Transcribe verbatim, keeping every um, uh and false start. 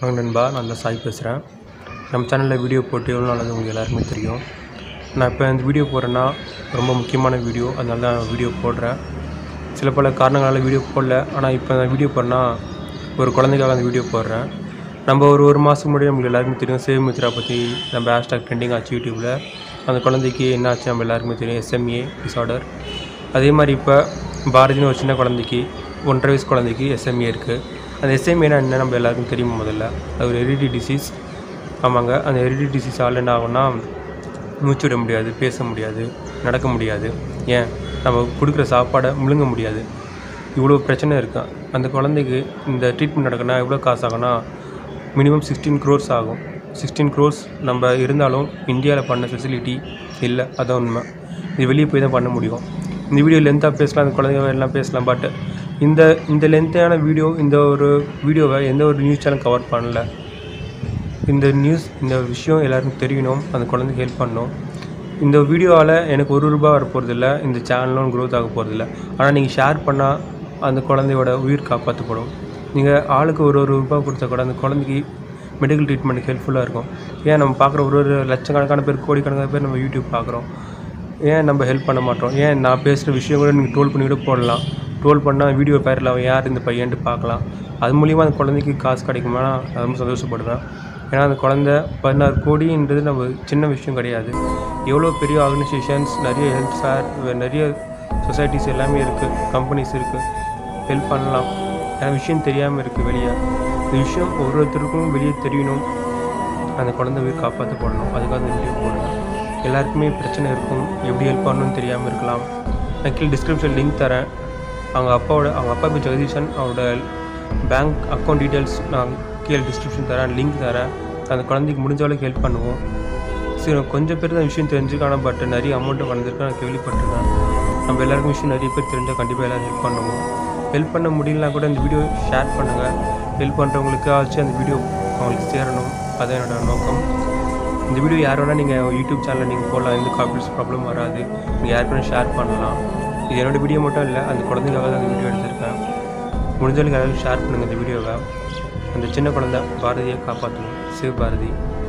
வாங்க நண்பா, நான் தான் சாய் பேசுகிறேன். நம்ம சேனலில் வீடியோ போட்டு எவ்வளோ நல்லது உங்களுக்கு எல்லாருக்குமே தெரியும். நான் இப்போ இந்த வீடியோ போடுறேன்னா ரொம்ப முக்கியமான வீடியோ, அதனால தான் வீடியோ போடுறேன். சில பல காரணங்களால் வீடியோ போடல. ஆனால் இப்போ நான் வீடியோ போடுறேன்னா ஒரு குழந்தைக்காக அந்த வீடியோ போடுறேன். நம்ம ஒரு ஒரு மாதத்துக்கு முன்னாடி நம்மளுக்கு எல்லாருக்குமே தெரியும் சேவ் மித்ரா பற்றி நம்ம ஹேஷ்டாக் ட்ரெண்டிங் ஆச்சு யூடியூப்பில். அந்த குழந்தைக்கு என்ன ஆச்சு நம்ம எல்லாருக்குமே தெரியும், எஸ்எம்ஏ டிஸார்டர். அதே மாதிரி இப்போ பாரதின்னு ஒரு சின்ன குழந்தைக்கு, ஒன்றரை வயசு குழந்தைக்கு எஸ்எம்ஏ இருக்குது. அந்த எஸ்எம்ஏனா என்ன நம்ம எல்லாருக்கும் தெரியுமா? முதல்ல அது ஒரு ஹெரிடிட்டி டிசீஸ். ஆமாங்க, அந்த ஹெரிடிட்டி டிசீஸால் என்ன ஆகும்னா மூச்சு விட முடியாது, பேச முடியாது, நடக்க முடியாது, ஏன் நம்ம கொடுக்குற சாப்பாடை முழுங்க முடியாது. இவ்வளோ பிரச்சனை இருக்கா அந்த குழந்தைக்கு. இந்த ட்ரீட்மெண்ட் நடக்குன்னா எவ்வளோ காசு ஆகும்னா மினிமம் சிக்ஸ்டீன் க்ரோர்ஸ் ஆகும். சிக்ஸ்டீன் க்ரோர்ஸ் நம்ம இருந்தாலும் இந்தியாவில் பண்ண ஃபெசிலிட்டி இல்லை, அதான் உண்மை. இது வெளியே போய் தான் பண்ண முடியும். இந்த வீடியோ லென்த்தாக பேசலாம், அந்த குழந்தைங்க எல்லாம் பேசலாம். பட் இந்த இந்த லென்த்தான வீடியோ, இந்த ஒரு வீடியோவை எந்த ஒரு நியூஸ் சேனல் கவர் பண்ணல. இந்த நியூஸ் இந்த விஷயம் எல்லாருக்கும் தெரியணும், அந்த குழந்தைக்கு ஹெல்ப் பண்ணணும். இந்த வீடியோவால் எனக்கு ஒரு ரூபா வர போகிறதில்ல, இந்த சேனலும் க்ரோத் ஆக போகிறதில்ல. ஆனால் நீங்கள் ஷேர் பண்ணால் அந்த குழந்தையோட உயிர் காப்பாற்றப்படும். நீங்கள் ஆளுக்கு ஒரு ஒரு ரூபா கொடுத்தா கூட அந்த குழந்தைக்கு மெடிக்கல் ட்ரீட்மெண்ட்டுக்கு ஹெல்ப்ஃபுல்லாக இருக்கும். ஏன் நம்ம பார்க்குற ஒரு ஒரு லட்சக்கணக்கான பேர், கோடிக்கணக்கான பேர் நம்ம யூடியூப் பார்க்குறோம், ஏன் நம்ம ஹெல்ப் பண்ண மாட்டோம்? ஏன் நான் பேசுகிற விஷயம் கூட நீங்கள் ட்ரோல் பண்ணி கூட போடலாம். ட்ரோல் பண்ணால் வீடியோ வைரல் ஆகும், யார் இந்த பையன்ட்டு பார்க்கலாம். அது மூலிமா அந்த குழந்தைக்கு காசு கிடைக்குமா? நான் ரொம்ப சந்தோஷப்படுவேன். ஏன்னா அந்த குழந்தை பதினாறு கோடின்றது நம்ம சின்ன விஷயம் கிடையாது. எவ்வளோ பெரிய ஆர்கனைசேஷன்ஸ், நிறைய ஹெல்த் ஃபேர், நிறைய சொசைட்டிஸ் எல்லாமே இருக்குது, கம்பெனிஸ் இருக்குது, ஹெல்ப் பண்ணலாம். ஏன்னா விஷயம் தெரியாமல் இருக்குது வெளியே. இந்த விஷயம் ஒரு ஒருத்தருக்கும் வெளியே தெரியணும், அந்த குழந்தை உயிர் காப்பாற்றப்படணும். அதுக்காக அந்த வீடியோ போடணும். எல்லாருக்குமே பிரச்சனை இருக்கும், எப்படி ஹெல்ப் பண்ணணும்னு தெரியாமல் இருக்கலாம். நான் கீழே டிஸ்கிரிப்ஷன் லிங்க் தரேன். அவங்க அப்பாவோட அவங்க அப்பா பேர் ஜெகதீஷன், அவரோட பேங்க் அக்கௌண்ட் டீட்டெயில்ஸ் நான் கீழே டிஸ்கிரிப்ஷன் தரேன், லிங்க் தரேன். அந்த குழந்தைக்கு முடிஞ்ச அளவுக்கு ஹெல்ப் பண்ணுவோம். சரி, கொஞ்சம் பேர் தான் விஷயம் தெரிஞ்சுக்கான, பட் நிறைய அமௌண்ட்டு வளர்ந்துருக்கு, நான் கேள்விப்பட்டிருக்கேன். நம்ம எல்லாருக்கும் விஷயம் நிறைய பேர் தெரிஞ்சால் கண்டிப்பாக எல்லோரும் ஹெல்ப் பண்ணுவோம். ஹெல்ப் பண்ண முடியலனா கூட இந்த வீடியோ ஷேர் பண்ணுங்கள். ஹெல்ப் பண்ணுறவங்களுக்கு ஆச்சு அந்த வீடியோ அவங்களுக்கு சேரணும், அதுதான் என்னோடய நோக்கம். இந்த வீடியோ யார் வேணால் நீங்கள் யூடியூப் சேனலில் நீங்கள் போடலாம், எந்த காப்பிரைட்ஸ் ப்ராப்ளம் வராது. நீங்கள் யாருக்கு வேணால் ஷேர் பண்ணலாம். இது என்னோடய வீடியோ மட்டும் இல்லை, அந்த குழந்தைக்காக தான் அந்த வீடியோ எடுத்திருக்கேன். முடிஞ்சவங்களுக்கு யாராவது ஷேர் பண்ணுங்கள் இந்த வீடியோவை. அந்த சின்ன குழந்தை பாரதியை காப்பாற்றணும். சேவ் பாரதி.